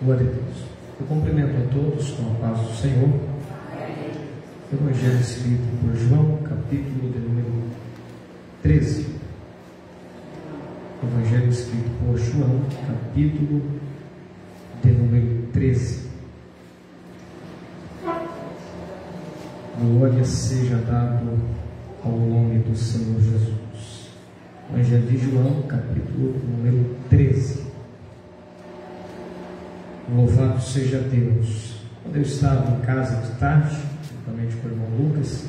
Glória a Deus. Eu cumprimento a todos com a paz do Senhor. Evangelho escrito por João, capítulo de número 13. Evangelho escrito por João, capítulo de número 13. Glória seja dado ao nome do Senhor Jesus. Evangelho de João, capítulo número 13. Louvado seja Deus. Quando eu estava em casa de tarde, juntamente com o irmão Lucas,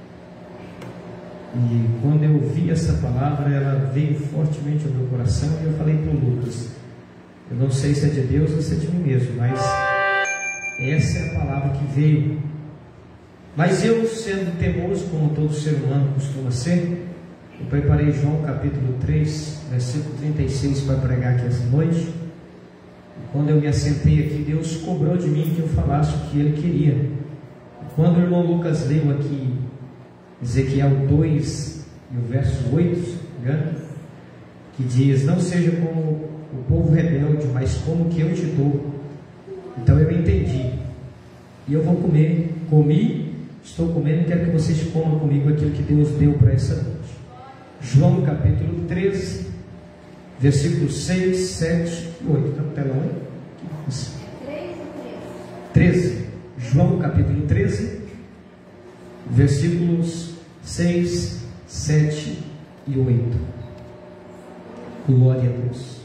e quando eu vi essa palavra, ela veio fortemente ao meu coração, e eu falei para o Lucas: eu não sei se é de Deus ou se é de mim mesmo, mas essa é a palavra que veio. Mas eu, sendo teimoso, como todo ser humano costuma ser, eu preparei João capítulo 3, versículo 36 para pregar aqui essa noite. Quando eu me assentei aqui, Deus cobrou de mim que eu falasse o que Ele queria. Quando o irmão Lucas leu aqui Ezequiel 2 e o verso 8, se não me engano, que diz: não seja como o povo rebelde, mas como que eu te dou. Então eu entendi, e eu vou comer. Comi, estou comendo, quero que vocês comam comigo aquilo que Deus deu para essa noite. João capítulo 13, versículos 6, 7 e 8. Está no telão aí? 13. João capítulo 13, versículos 6, 7 e 8. Glória a Deus.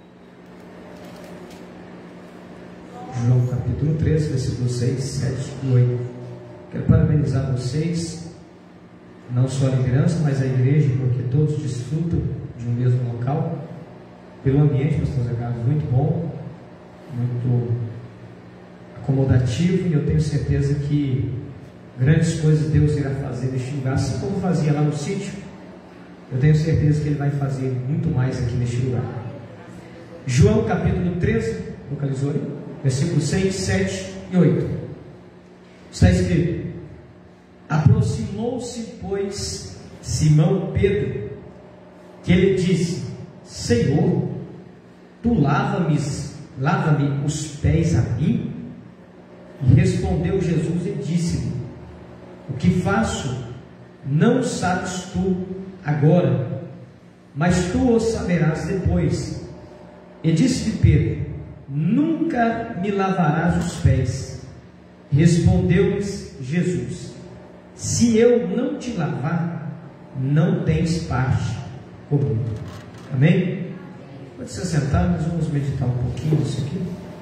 João capítulo 13, versículos 6, 7 e 8. Quero parabenizar vocês, não só a liderança, mas a igreja, porque todos desfrutam de um mesmo local, pelo ambiente, pastor Zé Carlos, muito bom, muito acomodativo, e eu tenho certeza que grandes coisas Deus irá fazer neste lugar, assim como fazia lá no sítio. Eu tenho certeza que Ele vai fazer muito mais aqui neste lugar. João capítulo 13, localizou aí? Versículos 6, 7 e 8. Está escrito: aproximou-se, pois, Simão Pedro, que ele disse: Senhor, tu lava-me os pés a mim? E respondeu Jesus e disse-lhe: o que faço não sabes tu agora, mas tu o saberás depois. E disse-lhe Pedro: nunca me lavarás os pés. Respondeu-lhes Jesus: se eu não te lavar, não tens parte comigo. Amém? Pode se assentar, nós vamos meditar um pouquinho nisso aqui.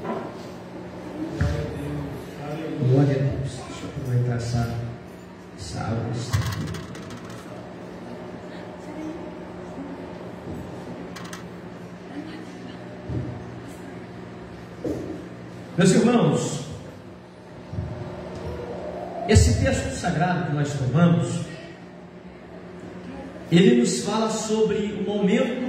Glória a Deus. Deixa eu aproveitar essa água. Meus irmãos, esse texto sagrado que nós tomamos, ele nos fala sobre o momento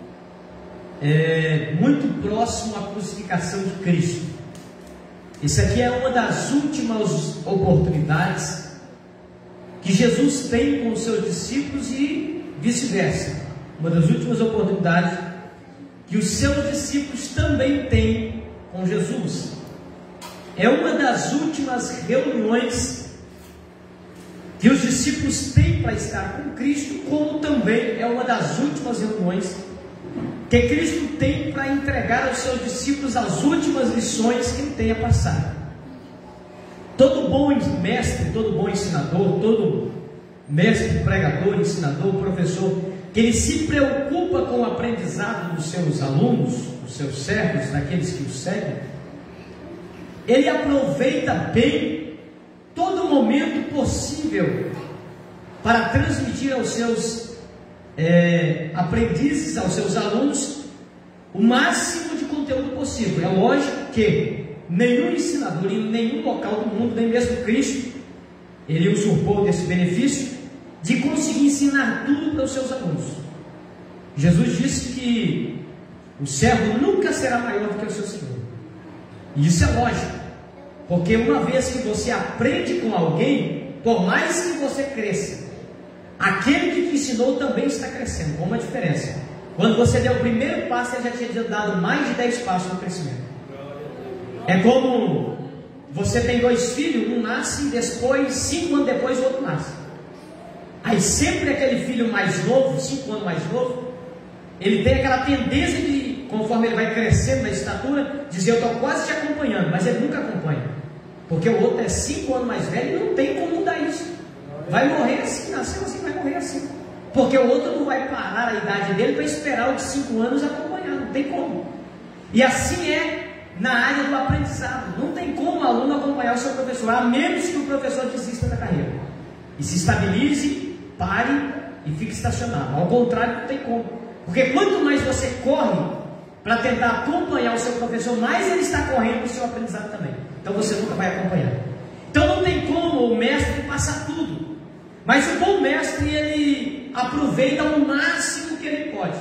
muito próximo à crucificação de Cristo. Isso aqui é uma das últimas oportunidades que Jesus tem com os seus discípulos e vice-versa. Uma das últimas oportunidades que os seus discípulos também têm com Jesus. É uma das últimas reuniões que os discípulos têm para estar com Cristo, como também é uma das últimas reuniões que Cristo tem para entregar aos seus discípulos as últimas lições que Ele tem a passar. Todo bom mestre, todo bom ensinador, todo mestre, pregador, ensinador, professor, que ele se preocupa com o aprendizado dos seus alunos, dos seus servos, daqueles que o seguem, ele aproveita bem todo momento possível para transmitir aos seus aprendizes, aos seus alunos, o máximo de conteúdo possível. É lógico que nenhum ensinador em nenhum local do mundo, nem mesmo Cristo, ele usurpou desse benefício de conseguir ensinar tudo para os seus alunos. Jesus disse que o servo nunca será maior do que o seu Senhor. E isso é lógico, porque uma vez que você aprende com alguém, por mais que você cresça, aquele que te ensinou também está crescendo. Com uma diferença: quando você deu o primeiro passo, ele já tinha dado mais de 10 passos no crescimento. É como você tem dois filhos, um nasce e depois, 5 anos depois, o outro nasce. Aí sempre aquele filho mais novo, 5 anos mais novo, ele tem aquela tendência de, conforme ele vai crescendo na estatura, dizer: eu estou quase te acompanhando, mas ele nunca acompanha, porque o outro é 5 anos mais velho e não tem como mudar isso. Vai morrer assim, nasceu assim, vai morrer assim, porque o outro não vai parar a idade dele para esperar os 5 anos acompanhar, não tem como. E assim é na área do aprendizado, não tem como o aluno acompanhar o seu professor, a menos que o professor desista da carreira e se estabilize, pare e fique estacionado. Ao contrário, não tem como, porque quanto mais você corre para tentar acompanhar o seu professor, mais ele está correndo o seu aprendizado também, então você nunca vai acompanhar. Então não tem como o mestre passar tudo, mas o bom mestre, ele aproveita o máximo que ele pode,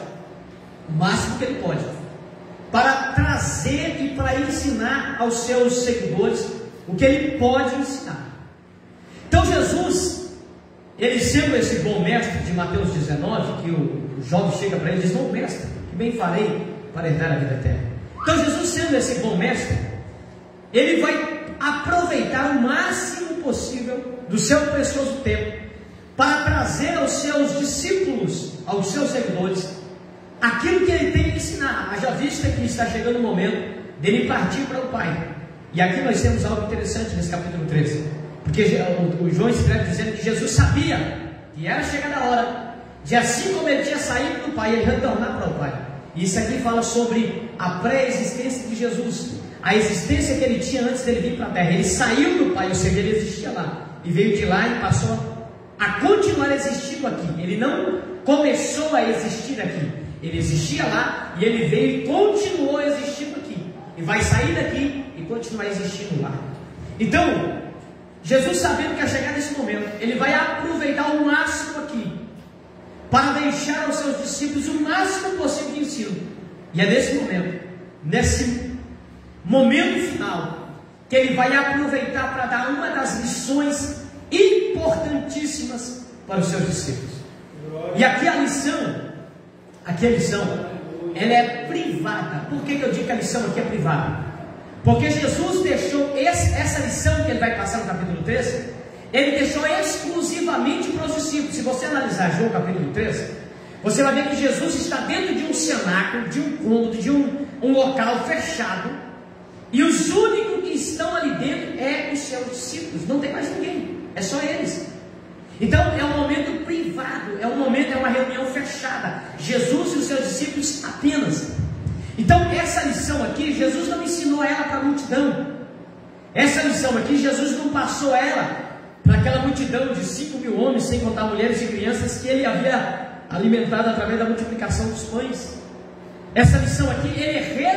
para trazer e para ensinar aos seus seguidores o que ele pode ensinar. Então Jesus, ele sendo esse bom mestre de Mateus 19, que o jovem chega para ele e diz: bom mestre, que bem farei para herdar a vida eterna? Então Jesus, sendo esse bom mestre, ele vai aproveitar o máximo possível do seu precioso tempo para trazer aos seus discípulos, aos seus seguidores, aquilo que ele tem que ensinar. Mas já visto que está chegando o momento dele partir para o Pai. E aqui nós temos algo interessante nesse capítulo 13, porque o João escreve dizendo que Jesus sabia que era chegada a hora de, assim como ele tinha saído do Pai, ele retornar para o Pai. E isso aqui fala sobre a pré-existência de Jesus, a existência que ele tinha antes dele vir para a terra. Ele saiu do Pai, ou seja, ele existia lá, e veio de lá e passou a continuar existindo aqui. Ele não começou a existir aqui, ele existia lá e ele veio e continuou existindo aqui, e vai sair daqui e continuar existindo lá. Então Jesus, sabendo que ia chegar nesse momento, ele vai aproveitar o máximo aqui para deixar aos seus discípulos o máximo possível de ensino. E é nesse momento final que ele vai aproveitar para dar uma das lições importantíssimas para os seus discípulos. E aqui a lição, ela é privada. Por que eu digo que a lição aqui é privada? Porque Jesus deixou essa lição que ele vai passar no capítulo 13, ele deixou exclusivamente para os discípulos. Se você analisar João capítulo 13, você vai ver que Jesus está dentro de um cenáculo, de um cômodo, de um local fechado, e os únicos que estão ali dentro é os seus discípulos, não tem mais ninguém, é só eles. Então é um momento privado, é uma reunião fechada, Jesus e os seus discípulos apenas. Então essa lição aqui, Jesus não ensinou ela para a multidão. Essa lição aqui, Jesus não passou ela para aquela multidão de 5.000 homens, sem contar mulheres e crianças, que ele havia alimentado através da multiplicação dos pães. Essa lição aqui ele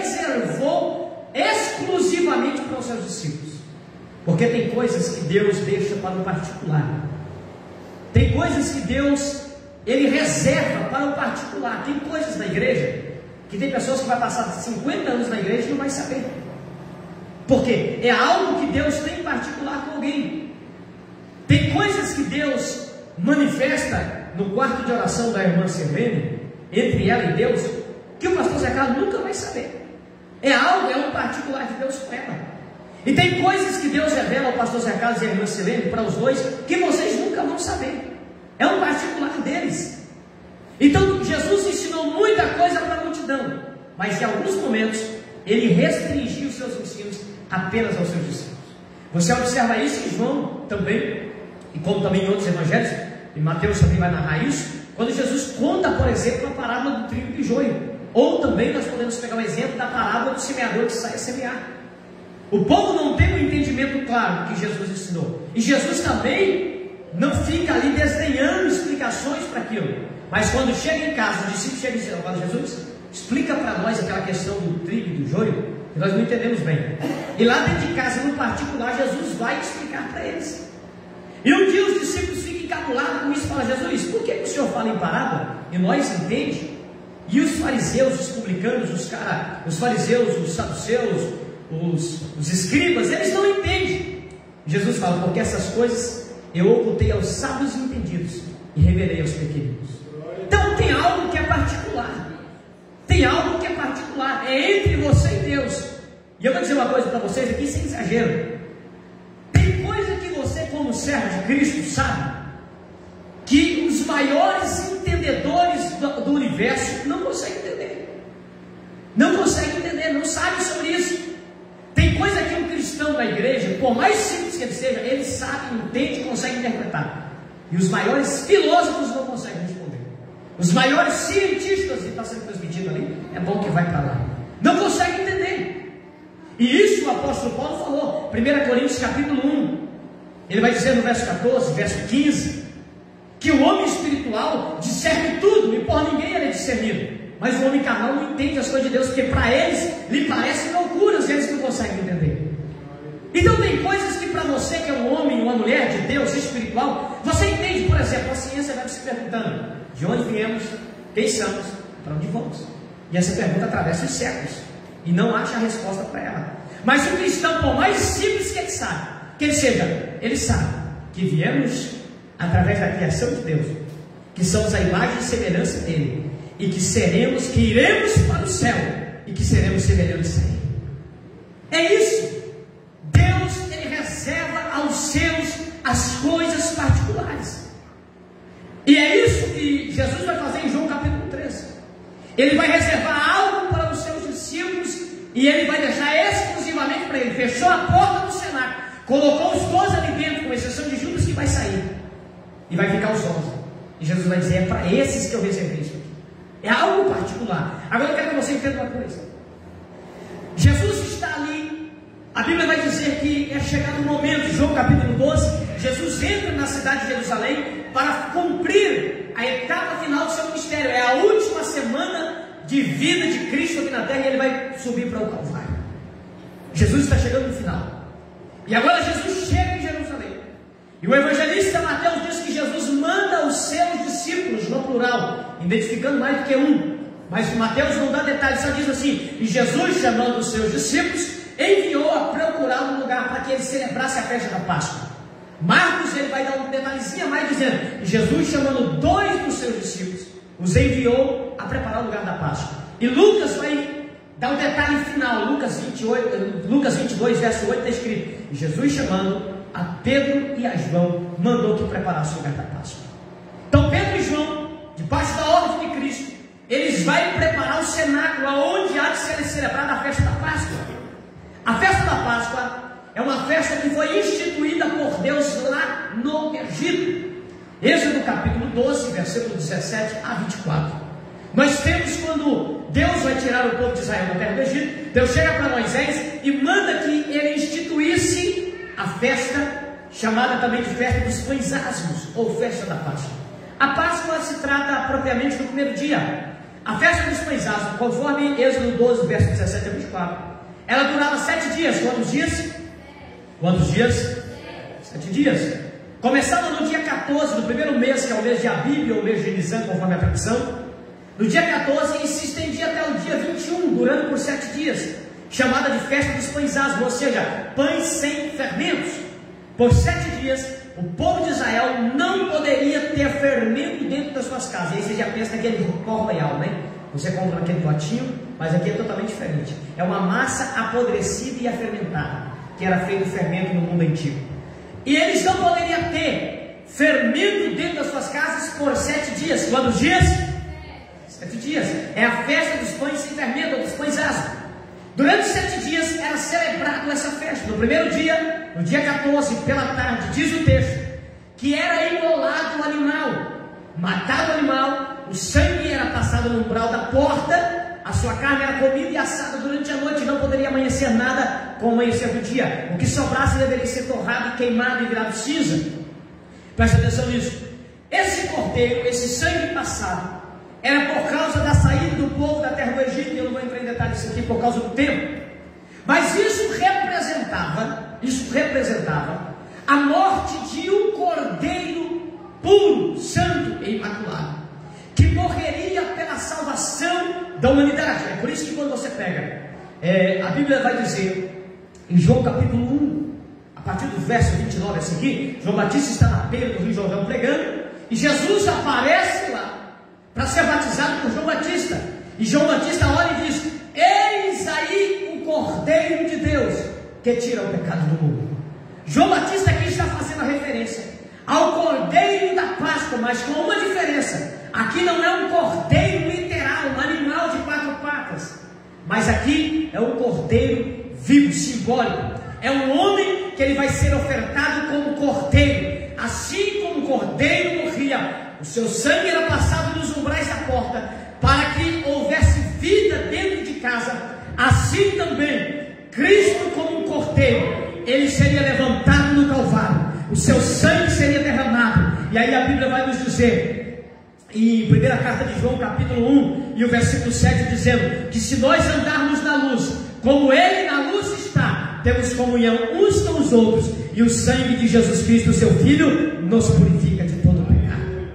reservou exclusivamente para os seus discípulos, porque tem coisas que Deus deixa para o particular. Tem coisas que Deus, ele reserva para o particular. Tem coisas na igreja que tem pessoas que vai passar 50 anos na igreja e não vai saber, porque é algo que Deus tem em particular com alguém. Tem coisas que Deus manifesta no quarto de oração da irmã Sirlene, entre ela e Deus, que o pastor Zé Carlos nunca vai saber. É um particular de Deus com ela. E tem coisas que Deus revela ao pastor Zé Carlos e à irmã Sirlene, para os dois, que vocês nunca vão saber. É um particular deles. Então Jesus ensinou muita coisa para a multidão, mas em alguns momentos ele restringiu os seus ensinos apenas aos seus discípulos. Você observa isso em João também, e como também em outros evangelhos, e Mateus também vai narrar isso, quando Jesus conta, por exemplo, a parábola do trigo e do joio. Ou também nós podemos pegar o exemplo da parábola do semeador que sai a semear. O povo não tem um entendimento claro do que Jesus ensinou, e Jesus também não fica ali desdenhando explicações para aquilo. Mas quando chega em casa, o discípulo chega e diz: "Agora, Jesus, explica para nós aquela questão do trigo e do joio, que nós não entendemos bem." E lá dentro de casa, no particular, Jesus vai explicar para eles. E um dia os discípulos ficam encabulados com isso e falam: "Jesus, por que o Senhor fala em parábola e nós entendemos?" E os fariseus, os publicanos, os fariseus, os saduceus, os escribas, eles não entendem. Jesus fala: "Porque essas coisas eu ocultei aos sábios e entendidos e revelei aos pequeninos." Então tem algo que é particular, é entre você e Deus, E eu vou dizer uma coisa para vocês aqui sem exagero. Tem coisa que você, como servo de Cristo, sabe que os maiores entendedores do universo não conseguem entender. Não conseguem entender, não sabem sobre isso. Tem coisa que um cristão da igreja, por mais simples que ele seja, ele sabe, entende e consegue interpretar. E os maiores filósofos não conseguem responder. Os maiores cientistas, e está sendo transmitido ali, é bom que vai para lá, não conseguem entender. E isso o apóstolo Paulo falou, 1 Coríntios capítulo 1, ele vai dizer no verso 14, verso 15, que o homem espiritual discerne tudo, e por ninguém ele é discernido. Mas o homem carnal não entende as coisas de Deus, porque para eles lhe parecem loucuras, e eles não conseguem entender. Então tem coisas que para você que é um homem, uma mulher de Deus espiritual, você entende. Por exemplo, a ciência vai se perguntando: de onde viemos, quem somos, para onde vamos? E essa pergunta atravessa os séculos e não acha a resposta para ela. Mas o cristão, por mais simples que ele sabe, que ele seja, ele sabe que viemos através da criação de Deus, que somos a imagem e semelhança dele, e que iremos para o céu, e que seremos semelhantes a ele. É isso. Deus, ele reserva aos seus as coisas particulares. E é isso que Jesus vai fazer em João capítulo 13. Ele vai reservar algo para os seus discípulos, e ele vai deixar exclusivamente para ele. Fechou a porta do cenáculo, colocou os 12 ali dentro, com exceção de Judas, que vai sair, e vai ficar os 11. E Jesus vai dizer: é para esses que eu reservei isso aqui. É algo particular. Agora eu quero que você entenda uma coisa. Jesus está ali. A Bíblia vai dizer que é chegado o momento, João capítulo 12, Jesus entra na cidade de Jerusalém para cumprir a etapa final do seu ministério. É a última semana de vida de Cristo aqui na terra, e ele vai subir para o Calvário. Jesus está chegando no final. E agora Jesus chega em Jerusalém. E o evangelista Mateus diz que Jesus manda os seus discípulos, no plural, identificando mais do que um. Mas Mateus não dá detalhes, só diz assim: e Jesus, chamando os seus discípulos, enviou a procurar um lugar para que ele celebrasse a festa da Páscoa. Marcos, ele vai dar um detalhezinho a mais, dizendo: e Jesus, chamando 2 dos seus discípulos, os enviou a preparar o lugar da Páscoa. E Lucas vai dar um detalhe final. Lucas 22, verso 8, está escrito: e Jesus, chamando a Pedro e a João, mandou que preparasse o lugar da Páscoa. Então Pedro e João, debaixo da ordem de Cristo, eles vão preparar o cenáculo, aonde há de ser celebrada a festa da Páscoa. A festa da Páscoa é uma festa que foi instituída por Deus lá no Egito. Êxodo capítulo 12, versículo 17 a 24. Nós temos quando Deus vai tirar o povo de Israel da terra do Egito, Deus chega para Moisés e manda que ele instituísse a festa, chamada também de festa dos pães asmos, ou festa da Páscoa. A Páscoa se trata propriamente do primeiro dia. A festa dos pães asmos, conforme Êxodo 12, verso 17 a 24, ela durava 7 dias. Quantos dias? Quantos dias? 7 dias. Começando no dia 14 do primeiro mês, que é o mês de Abib, ou o mês de Nisan, conforme a tradição. No dia 14, e se estendia até o dia 21, durando por 7 dias, chamada de festa dos pães asmos, ou seja, pães sem fermentos. Por 7 dias, o povo de Israel não poderia ter fermento dentro das suas casas. E aí você já pensa naquele pó royal, né? Você compra aquele potinho, mas aqui é totalmente diferente. É uma massa apodrecida e afermentada, que era feito fermento no mundo antigo. E eles não poderiam ter fermento dentro das suas casas por 7 dias. Quantos dias? 7 dias. É a festa dos pães sem fermento, ou dos pães asmos. Durante 7 dias era celebrado essa festa. No primeiro dia, no dia 14, pela tarde, diz o texto, que era imolado o animal. Matado o animal, o sangue era passado no umbral da porta, a sua carne era comida e assada durante a noite, não poderia amanhecer nada com o amanhecer do dia. O que sobrasse deveria ser torrado, queimado e virado cinza. Presta atenção nisso. Esse cordeiro, esse sangue passado, era por causa da saída do povo da terra do Egito, e eu não vou entrar em detalhes aqui por causa do tempo. Mas isso representava a morte de um cordeiro puro, santo e imaculado, que morreria pela salvação da humanidade. É por isso que quando você pega, a Bíblia vai dizer, em João capítulo 1, a partir do verso 29 a seguir, João Batista está na beira do Rio Jordão pregando, e Jesus aparece lá para ser batizado por João Batista. E João Batista olha e diz: eis aí o Cordeiro de que tira o pecado do mundo. João Batista aqui está fazendo a referência ao cordeiro da Páscoa, mas com uma diferença. Aqui não é um cordeiro literal, um animal de 4 patas, mas aqui é um cordeiro vivo, simbólico. É um homem que ele vai ser ofertado como cordeiro. Assim como o cordeiro morria, o seu sangue era passado nos umbrais da porta, para que houvesse vida dentro de casa. Assim também, Cristo como um cordeiro, ele seria levantado no Calvário, o seu sangue seria derramado. E aí a Bíblia vai nos dizer, em 1ª carta de João, capítulo 1, e o versículo 7, dizendo que se nós andarmos na luz, como ele na luz está, temos comunhão uns com os outros, e o sangue de Jesus Cristo, seu Filho, nos purifica de todo pecado.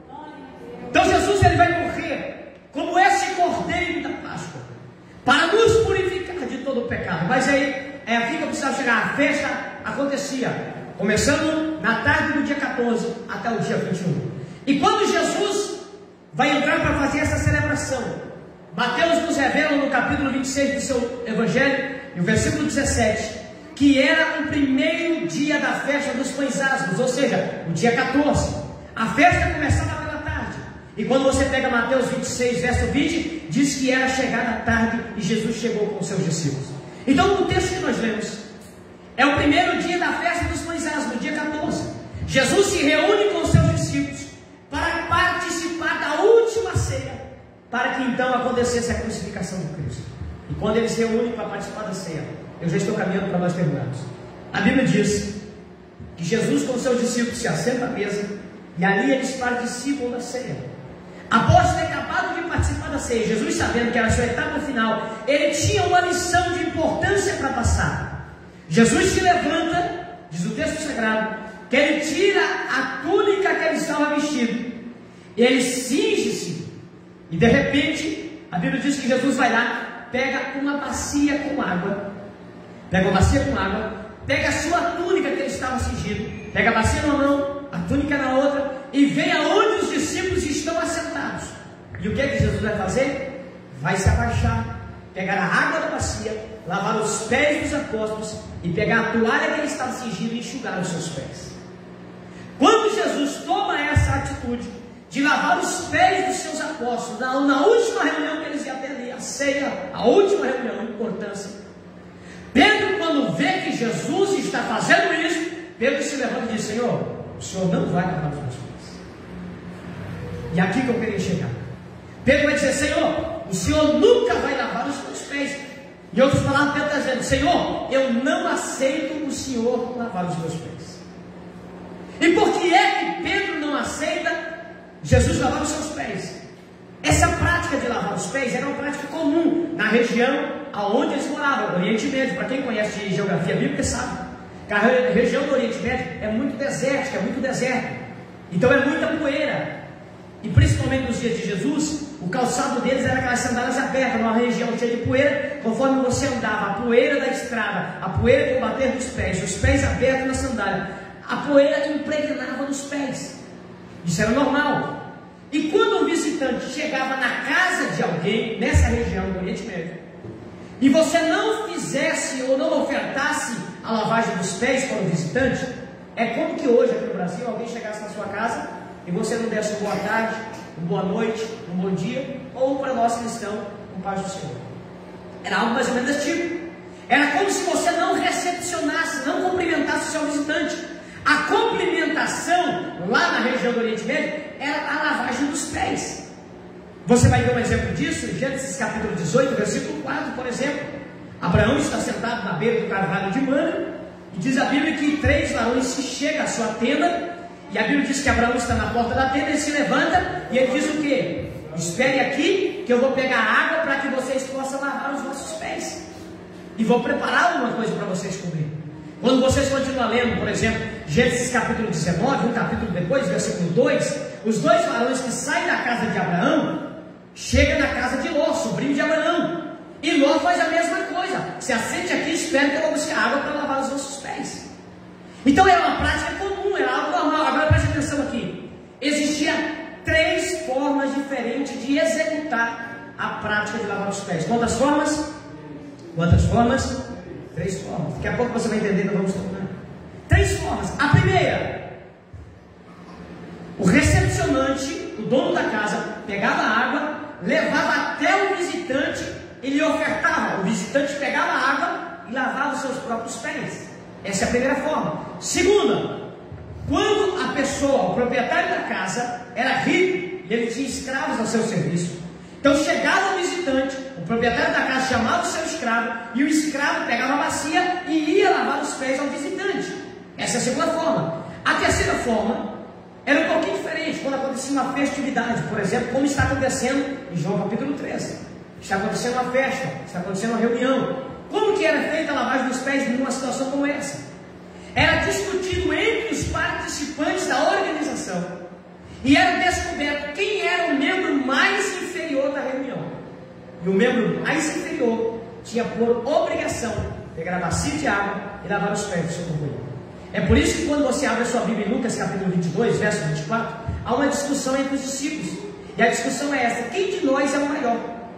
Então Jesus, ele vai morrer como esse cordeiro da Páscoa, para nos purificar de todo pecado. Mas aí, é aqui que eu precisava chegar. A festa acontecia começando na tarde do dia 14 até o dia 21. E quando Jesus vai entrar para fazer essa celebração, Mateus nos revela no capítulo 26 do seu Evangelho, no versículo 17, que era o primeiro dia da festa dos pães asmos, ou seja, o dia 14. A festa começava pela tarde. E quando você pega Mateus 26, verso 20, diz que era chegada a tarde e Jesus chegou com os seus discípulos. Então, no texto que nós lemos, é o primeiro dia da festa dos pães asmos, dia 14. Jesus se reúne com os seus discípulos para participar da última ceia, para que então acontecesse a crucificação de Cristo. E quando eles se reúnem para participar da ceia, eu já estou caminhando para nós terminarmos. A Bíblia diz que Jesus com os seus discípulos se assenta à mesa e ali eles participam da ceia. Após ter acabado de participar da ceia, Jesus, sabendo que era a sua etapa final, ele tinha uma lição de importância para passar. Jesus se levanta, diz o texto sagrado, que ele tira a túnica que ele estava vestido, ele cinge-se, e de repente, a Bíblia diz que Jesus vai lá, pega uma bacia com água, pega a sua túnica que ele estava cingido, pega a bacia numa mão, a túnica na outra, e vem aonde os discípulos estão assentados. E o que é que Jesus vai fazer? Vai se abaixar, pegar a água da bacia, lavar os pés dos apóstolos e pegar a toalha que ele estava cingido e enxugar os seus pés. Quando Jesus toma essa atitude de lavar os pés dos seus apóstolos, na última reunião que eles iam ter ali, a ceia, a última reunião, a importância, Pedro, quando vê que Jesus está fazendo isso, Pedro se levanta e diz: Senhor, o Senhor não vai lavar os meus pés. E aqui que eu queria chegar. Pedro vai dizer: Senhor, o Senhor nunca vai lavar os meus pés. Em outras palavras, Pedro está dizendo: Senhor, eu não aceito o Senhor lavar os meus pés. E por que é que Pedro não aceita Jesus lavar os seus pés? Essa prática de lavar os pés era uma prática comum na região aonde eles moravam, Oriente Médio. Para quem conhece de geografia bíblica sabe que a região do Oriente Médio é muito desértica, é muito deserto, então é muita poeira. E principalmente nos dias de Jesus, o calçado deles era aquelas sandálias abertas, numa região cheia de poeira. Conforme você andava, a poeira da estrada, a poeira do bater dos pés, os pés abertos na sandália, a poeira impregnava nos pés. Isso era normal. E quando um visitante chegava na casa de alguém, nessa região do Oriente Médio, e você não fizesse ou não ofertasse a lavagem dos pés para o visitante, é como que hoje aqui no Brasil alguém chegasse na sua casa e você não desse uma boa tarde, uma boa noite, um bom dia, ou para nós cristãos, um paz do Senhor. Era algo mais ou menos desse tipo. Era como se você não recepcionasse, não cumprimentasse o seu visitante. A cumprimentação lá na região do Oriente Médio era a lavagem dos pés. Você vai ver um exemplo disso em Gênesis capítulo 18, versículo 4, por exemplo. Abraão está sentado na beira do carvalho de Mamre, e diz a Bíblia que 3 varões se chegam à sua tenda, e a Bíblia diz que Abraão está na porta da tenda, ele se levanta e ele diz o quê? Espere aqui que eu vou pegar água para que vocês possam lavar os vossos pés, e vou preparar alguma coisa para vocês comer. Quando vocês continuam lendo, por exemplo, Gênesis capítulo 19, um capítulo depois, versículo 2, os 2 varões que saem da casa de Abraão, chegam na casa de Ló, sobrinho de Abraão, e Ló faz a mesma coisa: se assente aqui e espere que eu vou buscar água para lavar os vossos pés. Então era uma prática comum, era algo normal. Agora preste atenção aqui, existia 3 formas diferentes de executar a prática de lavar os pés. Quantas formas? 3 formas. Daqui a pouco você vai entender, nós vamos tornar. 3 formas. A primeira, o recepcionante, o dono da casa, pegava a água, levava até o visitante e lhe ofertava. O visitante pegava a água e lavava os seus próprios pés. Essa é a primeira forma. Segunda, quando a pessoa, o proprietário da casa, era rico e ele tinha escravos ao seu serviço, então chegava o visitante, o proprietário da casa chamava o seu escravo e o escravo pegava a bacia e ia lavar os pés ao visitante. Essa é a segunda forma. A terceira forma era um pouquinho diferente, quando acontecia uma festividade, por exemplo, como está acontecendo em João capítulo 13. Está acontecendo uma festa, está acontecendo uma reunião. Como que era feita a lavagem dos pés numa situação como essa? Era discutido entre os participantes da organização e era descoberto quem era o membro mais inferior da reunião. E o membro mais inferior tinha por obrigação pegar a bacia de água e lavar os pés do seu companheiro. É por isso que quando você abre a sua Bíblia em Lucas capítulo 22, verso 24, há uma discussão entre os discípulos. E a discussão é essa: quem de nós é o maior?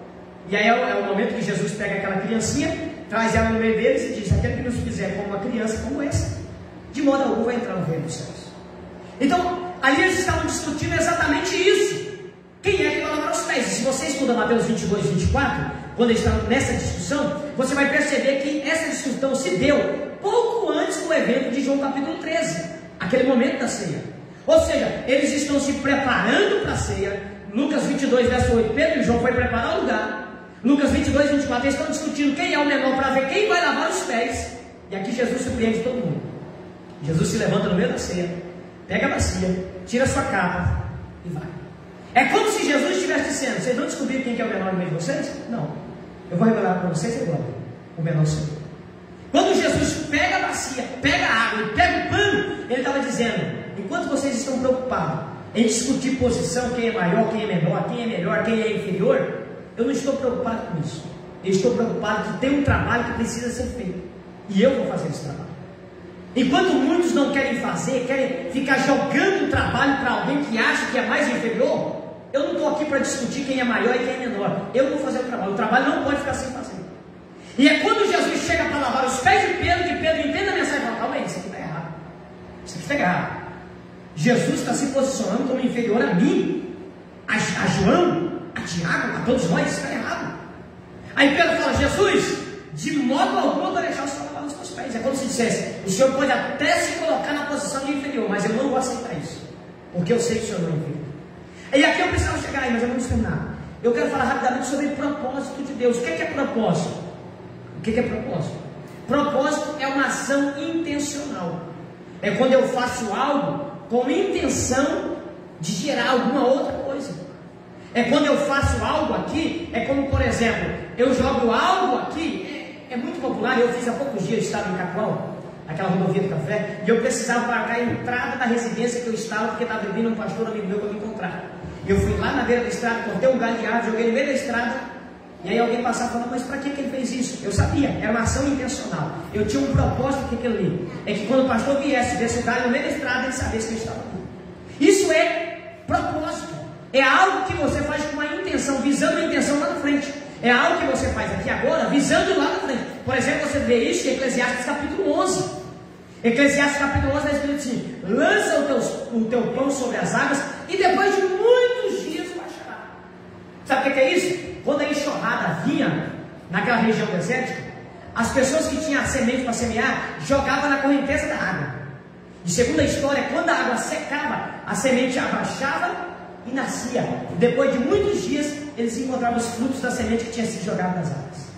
E aí é o momento que Jesus pega aquela criancinha, traz ela no meio deles e diz: aquele que nos fizer como uma criança como essa, de modo algum vai entrar no reino dos céus. Então, ali eles estavam discutindo exatamente isso. Quem é que vai lavar os pés? E se você estuda Mateus 22 e 24, quando eles estão nessa discussão, você vai perceber que essa discussão se deu pouco antes do evento de João capítulo 13, aquele momento da ceia. Ou seja, eles estão se preparando para a ceia. Lucas 22, verso 8, Pedro e João foi preparar o lugar. Lucas 22 e 24, eles estão discutindo quem é o menor para ver quem vai lavar os pés. E aqui Jesus surpreende todo mundo. Jesus se levanta no meio da ceia, pega a bacia, tira a sua capa e vai. É como se Jesus estivesse dizendo: vocês não descobriram quem que é o menor no meio de vocês? Não. Eu vou revelar para vocês agora. O menor sou eu. Quando Jesus pega a bacia, pega a água e pega o pano, ele estava dizendo: enquanto vocês estão preocupados em discutir posição, quem é maior, quem é menor, quem é melhor, quem é inferior, eu não estou preocupado com isso. Eu estou preocupado que tem um trabalho que precisa ser feito. E eu vou fazer esse trabalho. Enquanto muitos não querem fazer, querem ficar jogando o trabalho para alguém que acha que é mais inferior, eu não estou aqui para discutir quem é maior e quem é menor. Eu vou fazer o trabalho. O trabalho não pode ficar sem fazer. E é quando Jesus chega para lavar os pés de Pedro, que Pedro entende a mensagem e fala: calma aí, isso aqui está errado. Isso aqui está errado. Jesus está se posicionando como inferior a mim, a João, a Tiago, a todos nós. Isso está errado. Aí Pedro fala: Jesus, de modo algum eu vou deixar o Senhor lavar os teus pés. É como se dissesse: o Senhor pode até se colocar na posição de inferior, mas eu não vou aceitar isso, porque eu sei que o Senhor não é inferior. E aqui eu precisava chegar aí, mas eu vamos terminar. Eu quero falar rapidamente sobre o propósito de Deus. O que é propósito? O que é propósito? Propósito é uma ação intencional. É quando eu faço algo com intenção de gerar alguma outra coisa. É quando eu faço algo aqui, é como, por exemplo, eu jogo algo aqui, é muito popular. Eu fiz há poucos dias, eu estava em Cacoal, aquela rodovia do café, e eu precisava pagar a entrada da residência que eu estava, porque estava vindo um pastor amigo meu para me encontrar. Eu fui lá na beira da estrada, cortei um galho de árvore, joguei no meio da estrada, e aí alguém passava e falou: mas para que ele fez isso? Eu sabia, era uma ação intencional. Eu tinha um propósito que aquilo ali, é que quando o pastor viesse desse galho no meio da estrada, ele sabesse que eu estava ali. Isso é propósito. É algo que você faz com uma intenção, visando a intenção lá na frente. É algo que você faz aqui agora, visando lá na frente. Por exemplo, você vê isso em Eclesiastes capítulo 11. Eclesiastes capítulo 11 está escrito assim: lança o teu pão sobre as águas e depois de muitos dias baixará. Sabe o que é isso? Quando a enxurrada vinha naquela região desértica, as pessoas que tinham a semente para semear jogavam na correnteza da água. E segundo a história, quando a água secava, a semente abaixava e nascia. Depois de muitos dias, eles encontravam os frutos da semente que tinha sido jogada nas águas.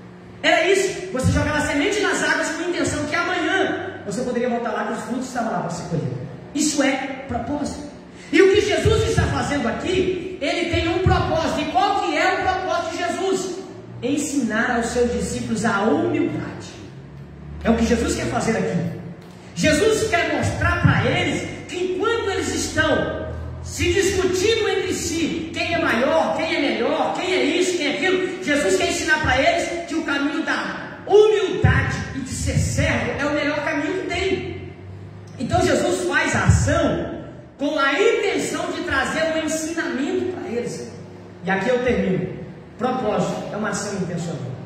Era isso. Você jogava a semente nas águas com a intenção que amanhã você poderia voltar lá que os frutos estavam lá para se colher. Isso é propósito. E o que Jesus está fazendo aqui, ele tem um propósito. E qual que é o propósito de Jesus? Ensinar aos seus discípulos a humildade. É o que Jesus quer fazer aqui. Jesus quer mostrar para eles que enquanto eles estão se discutindo entre si, quem é maior, quem é melhor, quem é isso, quem é aquilo, Jesus quer ensinar para eles que o caminho da humildade e de ser servo é o melhor caminho que tem. Então Jesus faz a ação com a intenção de trazer um ensinamento para eles. E aqui eu termino. Propósito é uma ação intencional.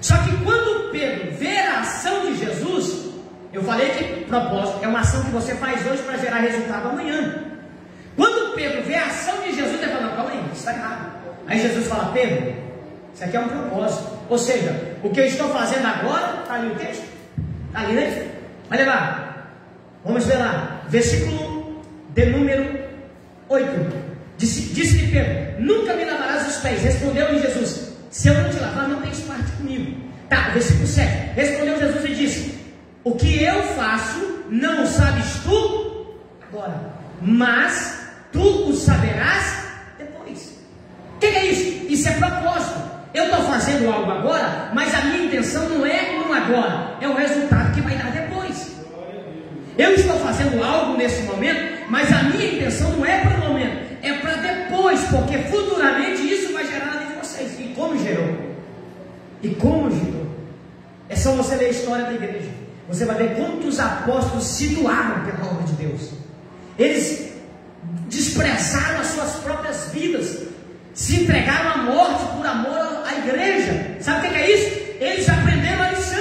Só que quando Pedro vê a ação de Jesus, eu falei que propósito é uma ação que você faz hoje para gerar resultado amanhã. Quando Pedro vê a ação de Jesus, ele fala: não, calma aí, isso está errado. Aí Jesus fala: Pedro, isso aqui é um propósito. Ou seja, o que eu estou fazendo agora, está ali o texto? Está ali, né? Olha lá, vamos ver lá, versículo de número 8. Disse-lhe Pedro: nunca me lavarás os pés. Respondeu-lhe Jesus: se eu não te lavar, não tens parte comigo. Tá, versículo 7. Respondeu Jesus e disse: o que eu faço, não o sabes tu agora, mas tu o saberás depois. O que é isso? Isso é propósito. Eu estou fazendo algo agora, mas a minha intenção não é no agora, é o resultado que vai dar depois. Eu estou fazendo algo nesse momento, mas a minha intenção não é para o momento, é para depois, porque futuramente isso vai gerar na vida de vocês. E como gerou? E como gerou? É só você ler a história da igreja. Você vai ver quantos apóstolos se doaram pela obra de Deus. Eles desprezaram as suas próprias vidas, se entregaram à morte por amor à igreja. Sabe o que é isso? Eles aprenderam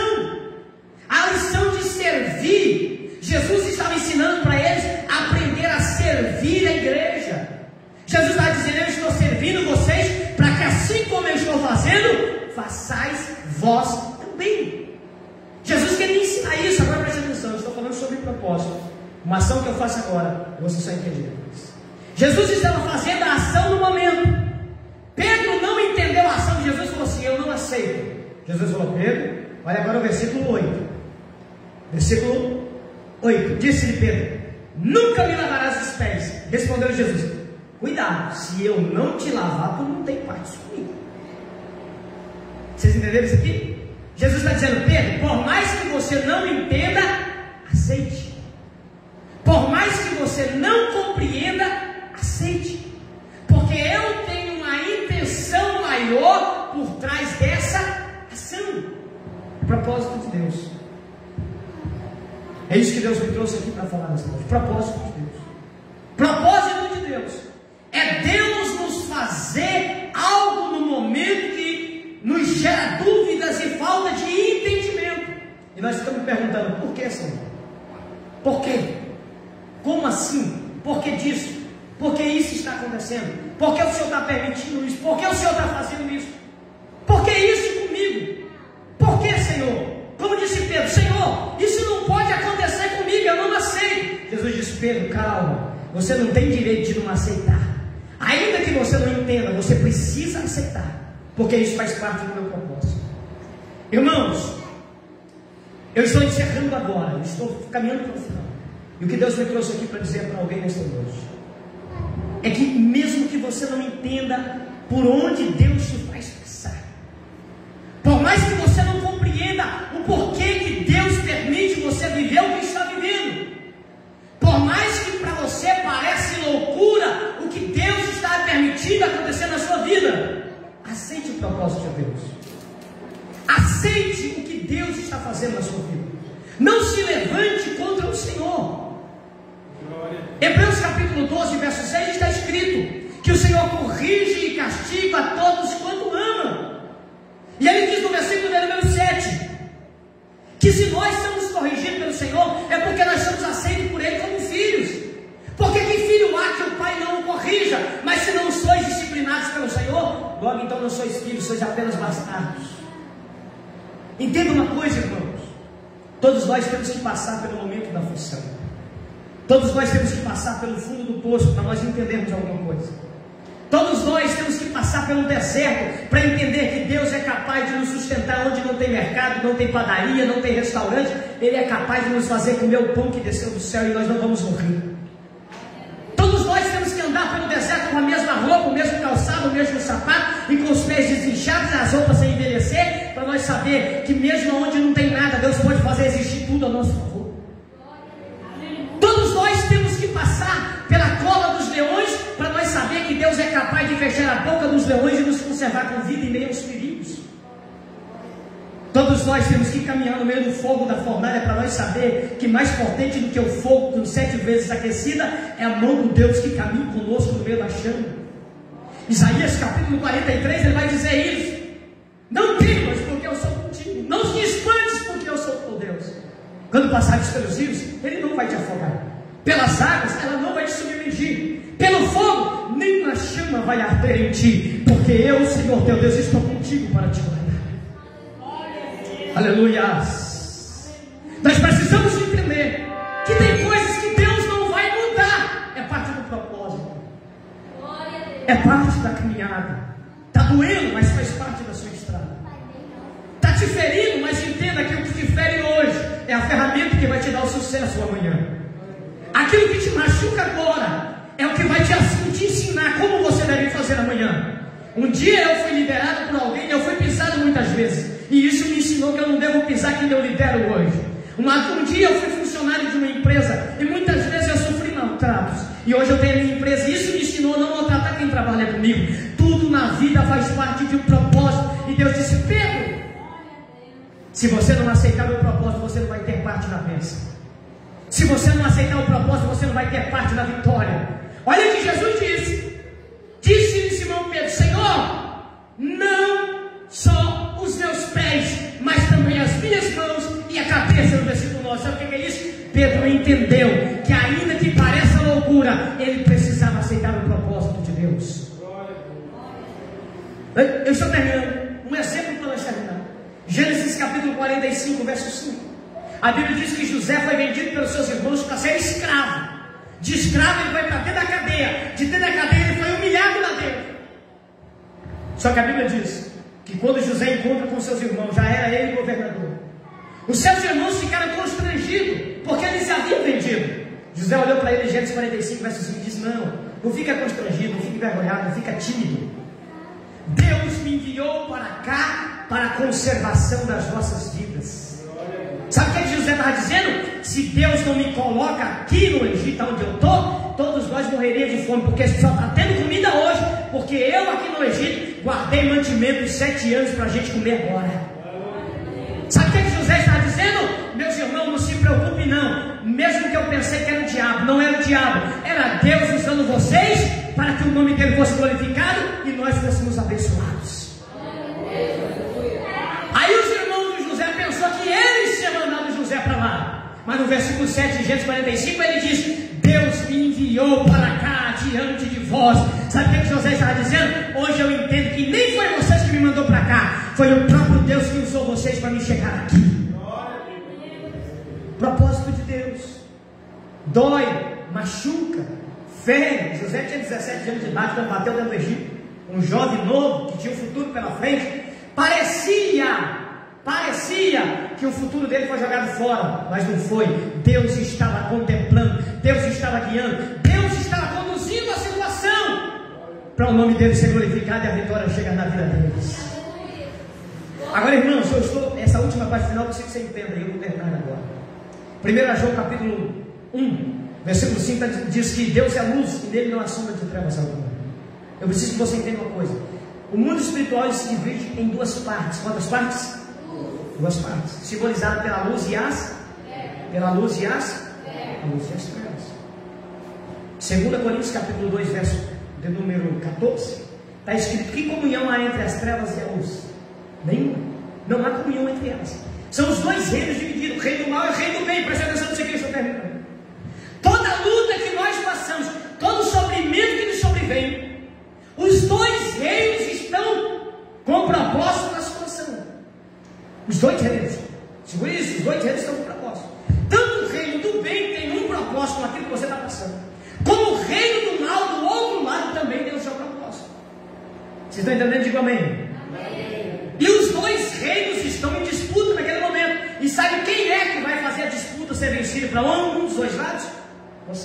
a lição de servir. Jesus estava ensinando para eles a aprender a servir a igreja. Jesus está dizendo: eu estou servindo vocês para que assim como eu estou fazendo, façais vós também. Jesus queria ensinar isso. Agora preste atenção, eu estou falando sobre propósito. Uma ação que eu faço agora, você só entender depois. Jesus estava fazendo a ação no momento. Pedro não entendeu a ação de Jesus e falou assim: eu não aceito. Jesus falou: Pedro, olha agora o versículo 8. Versículo 8. Disse-lhe Pedro: nunca me lavarás os pés. Respondeu Jesus: cuidado, se eu não te lavar, tu não tem parte comigo. Vocês entenderam isso aqui? Jesus está dizendo: Pedro, por mais que você não entenda, aceite. Por mais que você não compreenda, aceite. Porque eu tenho uma intenção maior por trás dessa ação. Propósito de Deus. É isso que Deus me trouxe aqui para falar nessa noite. Propósito de Deus. Propósito de Deus é Deus nos fazer algo no momento que nos gera dúvidas e falta de entendimento. E nós estamos perguntando: por que, Senhor? Por quê? Como assim? Por que disso? Por que isso está acontecendo? Por que o Senhor está permitindo isso? Por que o Senhor está fazendo isso? Por que isso comigo? Por que, Senhor? Como disse Pedro: Senhor, isso não pode acontecer comigo, eu não aceito. Jesus disse: Pedro, calma, você não tem direito de não aceitar. Ainda que você não entenda, você precisa aceitar, porque isso faz parte do meu propósito. Irmãos, eu estou encerrando agora, eu estou caminhando para o final. E o que Deus me trouxe aqui para dizer para alguém nesta noite é que mesmo que você não entenda por onde Deus te faz passar, por mais que você não compreenda o porquê que Deus permite você viver o que está vivendo, por mais que para você pareça loucura o que Deus está permitindo acontecer na sua vida, aceite o propósito de Deus. Aceite o que Deus está fazendo na sua vida. Não se levante contra o Senhor. Hebreus capítulo 12, verso 6 está escrito que o Senhor corrige e castiga a todos quanto ama. E ele diz no versículo número 7 que se nós somos corrigidos pelo Senhor, é porque nós somos aceitos por Ele como filhos. Porque que filho há que o pai não o corrija? Mas se não sois disciplinados pelo Senhor, logo então não sois filhos, sois apenas bastardos. Entenda uma coisa, irmãos: todos nós temos que passar pelo momento da aflição. Todos nós temos que passar pelo fundo do poço para nós entendermos alguma coisa. Todos nós temos que passar pelo deserto para entender que Deus é capaz de nos sustentar onde não tem mercado, não tem padaria, não tem restaurante. Ele é capaz de nos fazer comer o pão que desceu do céu e nós não vamos morrer. Todos nós temos que andar pelo deserto com a mesma roupa, o mesmo calçado, o mesmo sapato e com os pés desinchados, as roupas sem envelhecer, para nós saber que mesmo onde não tem nada, Deus pode fazer existir tudo a nosso favor. Todos nós temos que passar pela cova dos leões para nós saber que Deus é capaz de fechar a boca dos leões e nos conservar com vida em meio aos perigos. Todos nós temos que caminhar no meio do fogo da fornalha para nós saber que mais potente do que o fogo com 7 vezes aquecida é a mão do Deus que caminha conosco no meio da chama. Isaías capítulo 43, ele vai dizer isso: não temas, porque eu sou contigo. Quando passares pelos rios, ele não vai te afogar. Pelas águas, ela não vai te submergir. Pelo fogo, nem na chama vai arder em ti. Porque eu, Senhor teu Deus, estou contigo para te guardar. Aleluias. Nós precisamos entender que tem coisas que Deus não vai mudar. É parte do propósito. É parte da caminhada. Está doendo, mas faz parte da sua estrada. Está te ferindo, mas entenda que o que te fere hoje é a ferramenta que vai te dar o sucesso amanhã. Aquilo que te machuca agora é o que vai te ensinar como você deve fazer amanhã. Um dia eu fui liderado por alguém, eu fui pisado muitas vezes, e isso me ensinou que eu não devo pisar quem eu lidero hoje. Um dia eu fui funcionário de uma empresa, e muitas vezes eu sofri maltratos, e hoje eu tenho a minha empresa, e isso me ensinou a não maltratar quem trabalha comigo. Tudo na vida faz parte de um propósito, e Deus disse: Pedro, se você não aceitar o propósito, você não vai ter parte na bênção. Se você não aceitar o propósito, você não vai ter parte na vitória. Olha o que Jesus disse. Disse-lhe Simão Pedro: Senhor, não só os meus pés, mas também as minhas mãos e a cabeça, no versículo 9. Sabe o que é isso? Pedro entendeu que, ainda que pareça loucura, ele precisava aceitar o propósito de Deus. Eu estou terminando. Um exemplo para nós terminar. Gênesis capítulo 45, verso 5. A Bíblia diz que José foi vendido pelos seus irmãos para ser escravo. De escravo ele foi para dentro da cadeia. De dentro da cadeia ele foi humilhado lá dentro. Só que a Bíblia diz que quando José encontra com seus irmãos, já era ele governador. Os seus irmãos ficaram constrangidos, porque eles haviam vendido. José olhou para ele em Gênesis 45, verso 5 e disse: não fica constrangido, não fica envergonhado, não fica tímido. Deus me enviou para cá para a conservação das vossas vidas. Sabe o que José estava dizendo? Se Deus não me coloca aqui no Egito, onde eu estou, todos nós morreríamos de fome, porque só está tendo comida hoje, porque eu aqui no Egito guardei mantimento 7 anos para a gente comer agora. Sabe o que José estava dizendo? Meus irmãos, não se preocupem não. Mesmo que eu pensei que era o diabo, não era o diabo, era Deus usando vocês para que o nome dele fosse glorificado e nós fôssemos abençoados. Aí os irmãos de José pensou que eles tinham mandado José para lá. Mas no versículo 7 de Gênesis 45 ele diz: Deus me enviou para cá diante de vós. Sabe o que José estava dizendo? Hoje eu entendo que nem foi vocês que me mandou para cá, foi o próprio Deus que usou vocês para me chegar aqui. Propósito de Deus. Dói, machuca, fere. José tinha 17 anos de idade quando bateu dentro do Egito. Um jovem novo que tinha um futuro pela frente. Parecia que o futuro dele foi jogado fora, mas não foi. Deus estava contemplando, Deus estava guiando, Deus estava conduzindo a situação para o nome dele ser glorificado e a vitória chegar na vida deles. Agora, irmãos, eu estou, essa última parte final, eu preciso que você entenda, e eu vou terminar agora. 1 João capítulo 1, versículo 5 diz que Deus é luz e nele não há sombra de trevas alguma. Eu preciso que você entenda uma coisa. O mundo espiritual se divide em duas partes. Quantas partes? Duas partes. Simbolizado pela luz e as? Pela luz e as? A luz e as trevas. 2 Coríntios capítulo 2, verso de número 14. Está escrito: que comunhão há entre as trevas e a luz? Nenhuma. Não há comunhão entre elas. São os dois reinos divididos. O reino do mal e o reino do bem. Presta atenção nisso aqui, estou terminando. Toda luta que nós passamos, todo sofrimento que nos sobrevém, os dois reinos estão com propósito na situação. Os dois reinos. Segura isso, os dois reinos estão com propósito. Tanto o reino do bem tem um propósito naquilo que você está passando, como o reino do mal do outro lado também tem o seu propósito. Vocês estão entendendo? Digo amém. Amém. E os dois reinos estão em disputa naquele momento. E sabe quem é que vai fazer a disputa ser vencida para um dos dois lados? Você.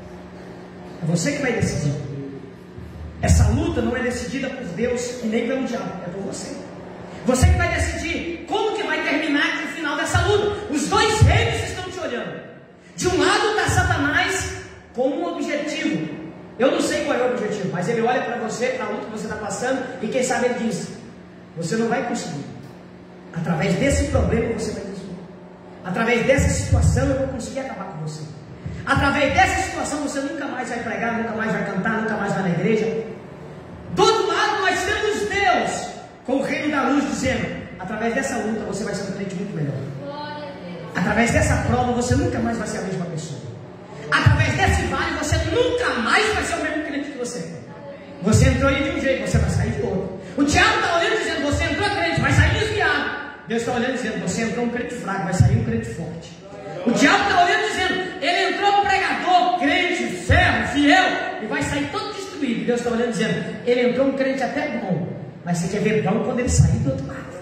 É você que vai decidir. Essa luta não é decidida por Deus e nem pelo diabo, é por você. Você que vai decidir como que vai terminar o final dessa luta. Os dois reinos estão te olhando. De um lado está Satanás com um objetivo. Eu não sei qual é o objetivo, mas ele olha para você, para a luta que você está passando, e quem sabe ele diz: você não vai conseguir. Através desse problema você vai conseguir. Através dessa situação eu vou conseguir acabar com você. Através dessa situação você nunca mais vai pregar, nunca mais vai cantar, nunca mais vai na igreja. Do outro lado nós temos Deus com o reino da luz dizendo: através dessa luta você vai ser um crente muito melhor. Através dessa prova você nunca mais vai ser a mesma pessoa. Através desse vale você nunca mais vai ser o mesmo crente que você é. Você entrou aí de um jeito, você vai sair de outro. O diabo está olhando dizendo, você entrou crente, vai sair desviado. Deus está olhando dizendo, você entrou um crente fraco, vai sair um crente forte. O diabo está olhando dizendo, ele entrou um pregador, crente, ferro, fiel, e vai sair todo destruído. Deus está olhando dizendo, ele entrou um crente até bom, mas você quer ver bom quando ele sair do outro lado.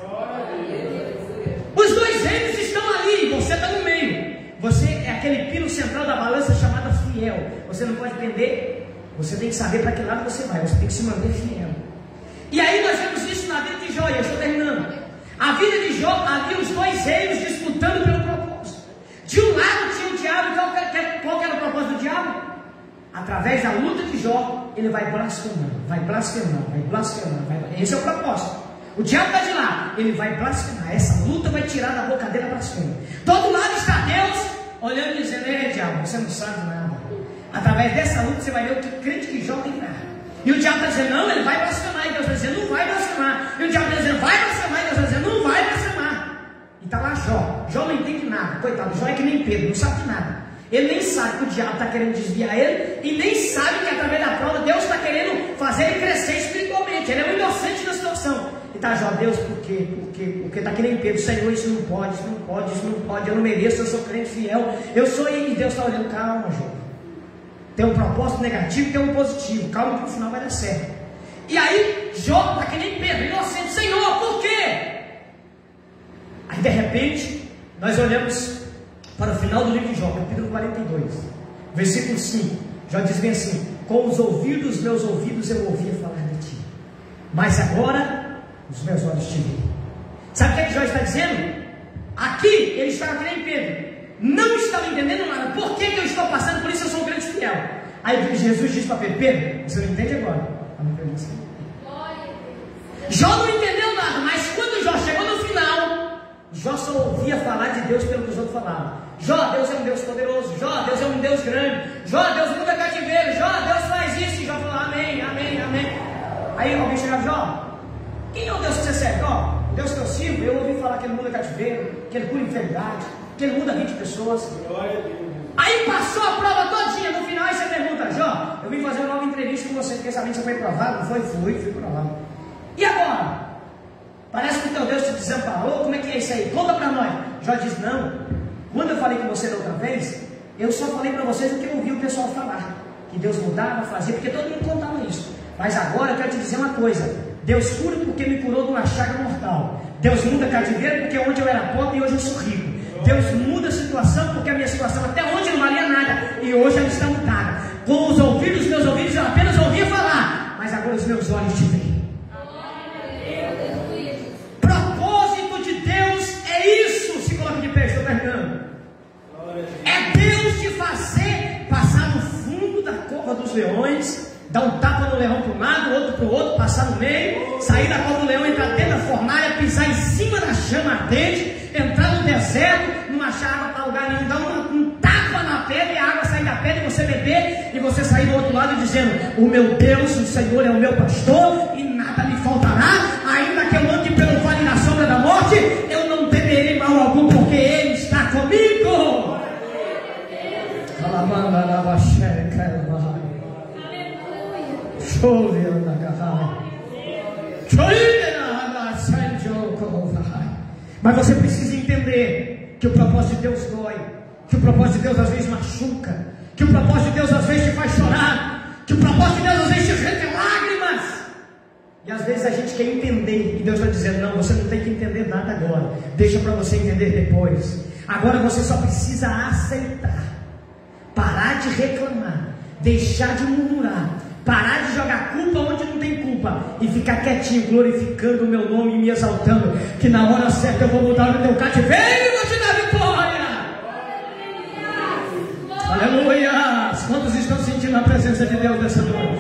Os dois reinos estão ali, você está no meio. Você é aquele pino central da balança chamada fiel. Você não pode perder, você tem que saber para que lado você vai, você tem que se manter fiel. E aí nós vemos isso na vida de Jó, e eu estou terminando. A vida de Jó, havia os dois reinos disputando pelo propósito. De um lado tinha o diabo, qual que era o propósito do diabo? Através da luta de Jó, ele vai blasfemando, vai blasfemando, vai blasfemando. Esse é o propósito. O diabo está de lá, ele vai blasfemar. Essa luta vai tirar da boca dele a blasfêmia. Do outro lado está Deus, olhando e dizendo, ei diabo, você não sabe nada. Através dessa luta você vai ver o que crente que Jó tem nada. E o diabo está dizendo, não, ele vai blasfemar. E Deus está dizendo, não vai blasfemar. E o diabo está dizendo, vai blasfemar. E Deus está dizendo, não vai blasfemar. E está lá Jó. Jó não entende nada. Coitado, Jó é que nem Pedro, não sabe de nada. Ele nem sabe que o diabo está querendo desviar ele. E nem sabe que através da prova Deus está querendo fazer ele crescer espiritualmente. Ele é um inocente da situação. E está Jó, Deus, por quê? Porque está que nem Pedro, Senhor, isso não pode, isso não pode, isso não pode. Eu não mereço, eu sou crente fiel. Eu sou ele. E Deus está olhando, calma, Jó. Tem um propósito negativo e tem um positivo. Calma que no final vai dar certo. E aí, Jó está que nem Pedro, inocente. Senhor, por quê? Aí de repente, nós olhamos para o final do livro de Jó, capítulo 42, versículo 5. Jó diz bem assim: com os ouvidos, meus ouvidos, eu ouvia falar de ti, mas agora os meus olhos te veem. Sabe o que Jó está dizendo? Aqui, ele estava que nem Pedro. Não estava entendendo nada. Por que eu estou passando por isso? Eu sou um crente fiel. Aí Jesus disse para Pedro: Pedro, você não entende agora. Jó não entendeu nada, mas quando Jó chegou no final, Jó só ouvia falar de Deus pelo que os outros falavam. Jó, Deus é um Deus poderoso. Jó, Deus é um Deus grande. Jó, Deus muda cativeiro. Jó, Deus faz isso. E Jó falou: amém, amém, amém. Aí alguém chegava: Jó, quem é o Deus que você serve? Ó, o Deus que eu sirvo, eu ouvi falar que ele muda cativeiro, que ele cura enfermidade, que ele muda 20 pessoas. Aí passou a prova todinha. No final aí você pergunta: Jó, eu vim fazer uma nova entrevista com você, porque sabendo que você foi provado. Não foi? Fui provado. E agora? Parece que o teu Deus te desamparou. Como é que é isso aí? Conta para nós. Jó diz: não, quando eu falei com você da outra vez, eu só falei para vocês o que eu ouvi o pessoal falar, que Deus mudava, fazia, porque todo mundo contava isso. Mas agora eu quero te dizer uma coisa: Deus cura porque me curou de uma chaga mortal. Deus muda cativeiro porque ontem eu era pobre e hoje eu sou rico. Deus muda a situação porque a minha situação até ontem não valia nada e hoje ela está mudada. Com os ouvidos, meus ouvidos, eu apenas ouvia falar, mas agora os meus olhos te veem. Propósito de Deus é isso. Se coloca de pé, estou terminando. É Deus te fazer passar no fundo da cova dos leões, dar um tapa no leão para um lado, outro para o outro, passar no meio, sair da cova do leão, entrar dentro da fornalha, pisar em cima da chama ardente, entrar no deserto, não achar água para lugar nenhum, dar um tapa na pedra e a água sair da pedra e você beber, e você sair do outro lado dizendo: o meu Deus, o Senhor é o meu pastor e nada me faltará. Ainda que eu ande pelo vale da sombra da morte, eu não temerei mal algum, porque Ele está comigo. Mas você precisa entender que o propósito de Deus dói, que o propósito de Deus às vezes machuca, que o propósito de Deus às vezes te faz chorar, que o propósito de Deus às vezes te rende lágrimas. E às vezes a gente quer entender, e Deus vai dizendo: não, você não tem que entender nada agora, deixa para você entender depois. Agora você só precisa aceitar, parar de reclamar, deixar de murmurar, parar de jogar culpa onde não tem culpa e ficar quietinho, glorificando o meu nome e me exaltando, que na hora certa eu vou mudar o teu cativeiro e vou te dar vitória. Aleluia! Quantos estão sentindo a presença de Deus nessa noite?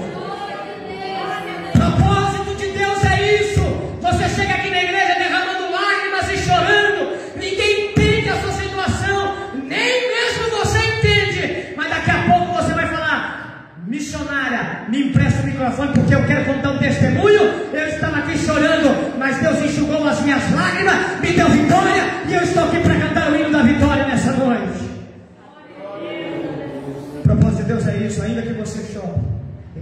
Propósito de Deus é isso. Você chega aqui na igreja derramando lágrimas e chorando, ninguém entende a sua situação, nem mesmo você entende, mas daqui a pouco você vai falar: missionária, me empresta o microfone porque eu quero contar um testemunho. Eu estava aqui chorando, mas Deus enxugou as minhas lágrimas, me deu vitória, e eu estou aqui para cantar o hino da vitória.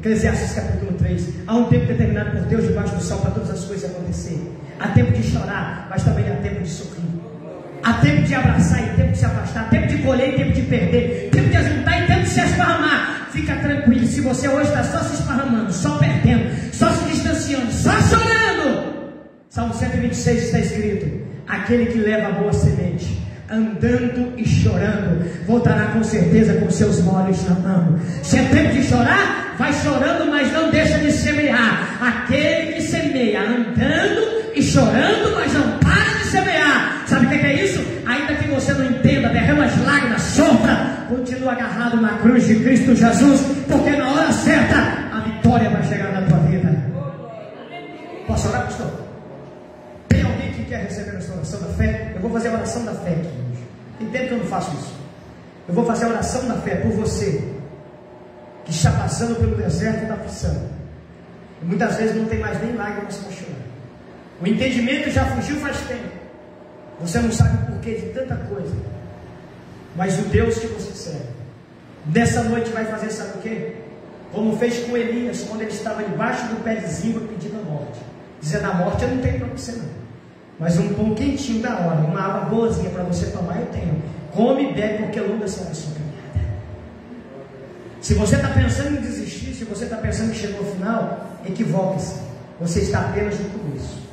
Eclesiastes capítulo 3. Há um tempo determinado por Deus debaixo do céu para todas as coisas acontecerem. Há tempo de chorar, mas também há tempo de sorrir. Há tempo de abraçar e tempo de se afastar. Tempo de colher e tempo de perder. Tempo de ajuntar e tempo de se esparramar. Fica tranquilo, se você hoje está só se esparramando, só perdendo, só se distanciando, só chorando. Salmo 126 está escrito: aquele que leva a boa semente, andando e chorando, voltará com certeza com seus molhos na mão. Se é tempo de chorar, vai chorando, mas não deixa de semear. Aquele que semeia andando e chorando, mas não para de semear. Sabe o que é isso? Ainda que você não entenda, derrama as lágrimas, sofra, continua agarrado na cruz de Cristo Jesus, porque na hora certa a vitória vai chegar na tua vida. Posso orar, pastor? Tem alguém que quer receber essa oração da fé? Eu vou fazer a oração da fé aqui hoje. Tem tempo que eu não faço isso. Eu vou fazer a oração da fé por você que está passando pelo deserto da aflição e muitas vezes não tem mais nem lágrimas para chorar. O entendimento já fugiu faz tempo. Você não sabe o porquê de tanta coisa, mas o Deus que você serve nessa noite vai fazer, sabe o quê? Como fez com Elias quando ele estava debaixo do pé de Zimbra pedindo a morte, dizendo: a morte eu não tenho para você não, mas um pão quentinho da hora, uma água boazinha para você tomar eu tenho. Come e bebe, porque longa será a sua caminhada. Se você está pensando em desistir, se você está pensando que chegou ao final, equivoque-se. Você está apenas no começo.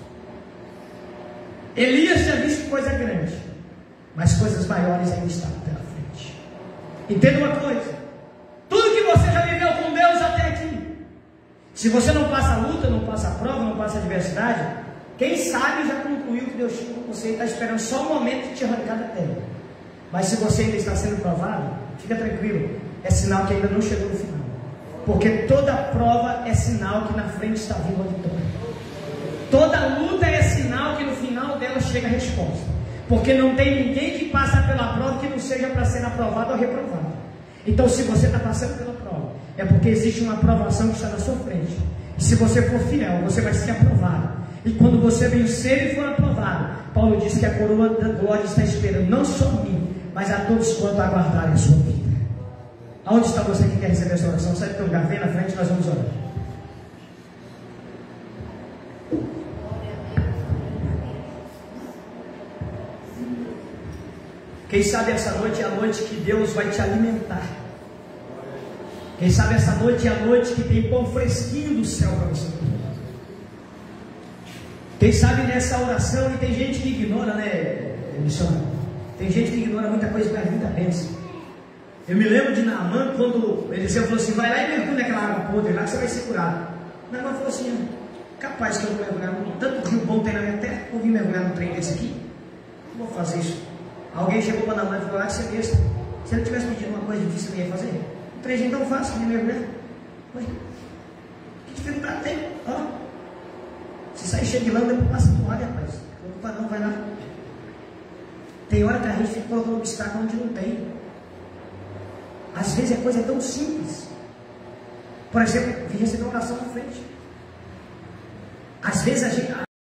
Elias tinha visto coisa grande, mas coisas maiores ainda estavam pela frente. Entenda uma coisa: tudo que você já viveu com Deus até aqui, se você não passa a luta, não passa a prova, não passa a adversidade, quem sabe já concluiu que Deus tinha com você e está esperando só o momento de te arrancar da terra. Mas se você ainda está sendo provado, fica tranquilo, é sinal que ainda não chegou no final, porque toda prova é sinal que na frente está vindo a vitória. Toda luta é sinal que no final dela chega a resposta, porque não tem ninguém que passa pela prova que não seja para ser aprovado ou reprovado. Então, se você está passando pela prova, é porque existe uma aprovação que está na sua frente. E se você for fiel, você vai ser aprovado. E quando você vencer e for aprovado, Paulo diz que a coroa da glória está esperando não só a mim, mas a todos quanto aguardarem a sua vida. Aonde está você que quer receber essa oração? Sai do teu lugar, vem na frente, nós vamos orar. Quem sabe essa noite é a noite que Deus vai te alimentar. Quem sabe essa noite é a noite que tem pão fresquinho do céu para você comer. Quem sabe nessa oração, e tem gente que ignora, né, missionário? Tem gente que ignora muita coisa, mas muita bênção. Eu me lembro de Naamã, quando Eliseu falou assim: vai lá e mergulha naquela água podre lá que você vai ser curado. Naamã falou assim: capaz que eu vou mergulhar, tanto rio bom tem na minha terra, vou vir mergulhar num trem desse aqui? Não vou fazer isso. Alguém chegou para Naamã e falou: que você é besta. Se ele tivesse pedido uma coisa difícil, ele ia fazer. Um trem tão fácil, que mergulhar. Que dificuldade tem? Ó, se sair cheio de lama, depois passa toalha, rapaz. Não vai lá. Tem hora que a gente fica colocando obstáculo onde não tem. Às vezes a coisa é tão simples. Por exemplo, vim receber uma oração na frente. Às vezes